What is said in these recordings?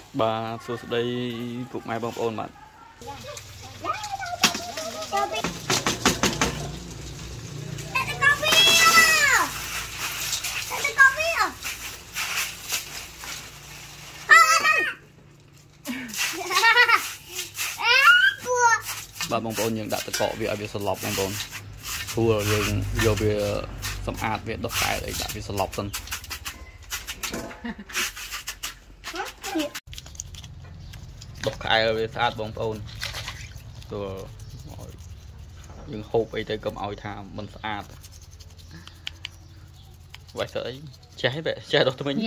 bà số đây cục mai bông ôn bạn bà bông ôn nhưng đã tự cọ việc việc sờ lọc bông ôn thua rồi vô việc sầm ạt việc đốt cái đấy đã việc sờ lọc tân đốt cái ở việc sát bông ôn rồi nhưng hộp ấy tới cầm oi tham mình sát vậy sợi trái vậy trái đốt mình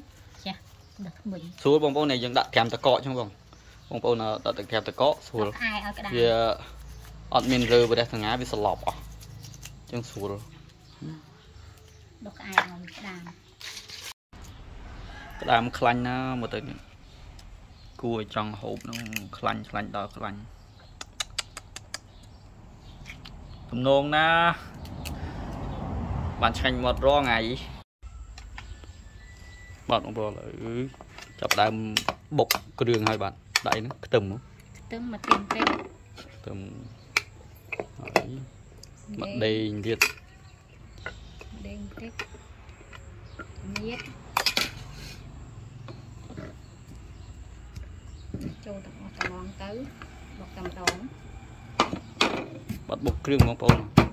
xuống bông ôn này vẫn đặt kèm tơ cọ trong vòng bông ôn là đặt kèm tơ cọ xuống thì ọt miền rơi vào đây thằng ngái bị sờ lọc à chân xuống cái đám khanh nó một từ cua trong hộp nó khanh đỏ khanh tụm nôn na bạn chanh một ro ngày bạn ông bò lại chập đám bột cái đường hai bạn đại nó tùm mà tìm tên tùm mặt đây viết đen tết viết cho tầm ngon tới một tầm đón bắt bột riêng mong bông